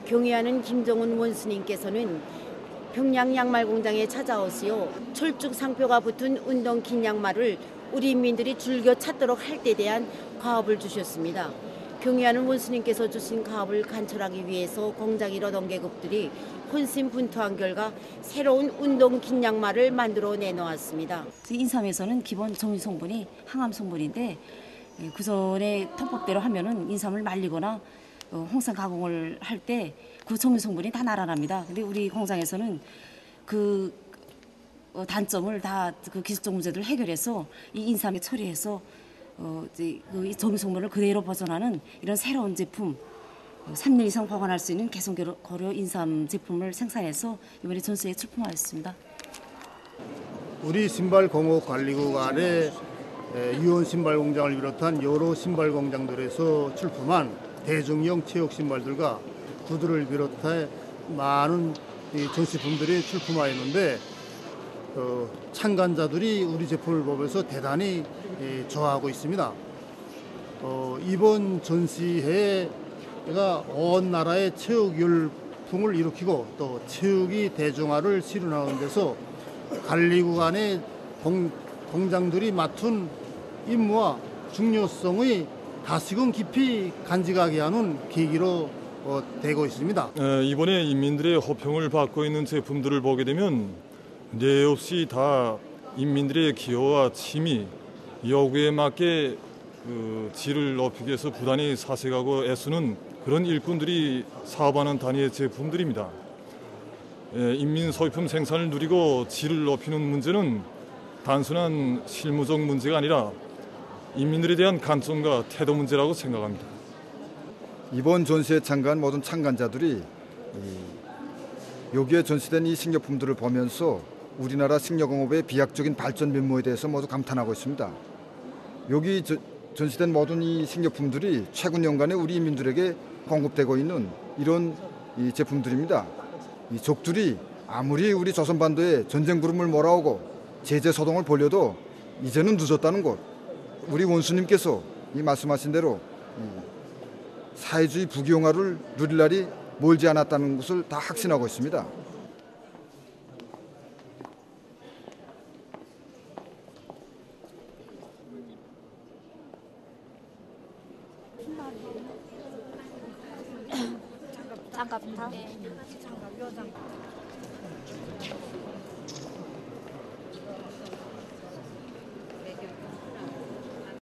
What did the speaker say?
경의하는 김정은 원수님께서는 평양 양말 공장에 찾아오시어 철쭉 상표가 붙은 운동 긴 양말을 우리 인민들이 즐겨 찾도록 할 때 대한 가업을 주셨습니다. 경의하는 원수님께서 주신 가업을 관철하기 위해서 공장 일원 계급들이 혼신분투한 결과 새로운 운동 긴 양말을 만들어 내놓았습니다. 인삼에서는 기본 정유 성분이 항암 성분인데 그전에 통법대로 하면은 인삼을 말리거나 홍삼 가공을 할 때 그 정유 성분이 다 날아납니다. 근데 우리 공장에서는 그 단점을 다 그 기술적 문제들을 해결해서 이 인삼에 처리해서 이제 그 정유 성분을 그대로 보존하는 이런 새로운 제품 3년 이상 보관할 수 있는 개성 고려 인삼 제품을 생산해서 이번에 전시회에 출품하였습니다. 우리 신발공업관리국 안에 유원 신발 공장을 비롯한 여러 신발 공장들에서 출품한 대중형 체육 신발들과 구두를 비롯해 많은 전시품들이 출품하였는데 참관자들이 우리 제품을 보면서 대단히 좋아하고 있습니다. 이번 전시회가 온 나라의 체육 열풍을 일으키고 또 체육이 대중화를 실현하는 데서 관리국 안의 공장들이 맡은 임무와 중요성의 다시금 깊이 간직하게 하는 계기로 되고 있습니다. 이번에 인민들의 호평을 받고 있는 제품들을 보게 되면 네 없이 다 인민들의 기여와 취미, 요구에 맞게 그 질을 높이기 위해서 부단히 사색하고 애쓰는 그런 일꾼들이 사업하는 단위의 제품들입니다. 인민 소비품 생산을 누리고 질을 높이는 문제는 단순한 실무적 문제가 아니라 인민들에 대한 관점과 태도 문제라고 생각합니다. 이번 전시에 참가한 모든 참관자들이 여기에 전시된 이 식료품들을 보면서 우리나라 식료공업의 비약적인 발전 면모에 대해서 모두 감탄하고 있습니다. 여기 전시된 모든 이 식료품들이 최근 연간에 우리 인민들에게 공급되고 있는 이런 이 제품들입니다. 이 적들이 아무리 우리 조선반도에 전쟁 구름을 몰아오고 제재 소동을 벌여도 이제는 늦었다는 것. 우리 원수님께서 이 말씀하신 대로 사회주의 부귀영화를 누릴 날이 멀지 않았다는 것을 다 확신하고 있습니다. 장갑 다? 장갑, 요 장갑.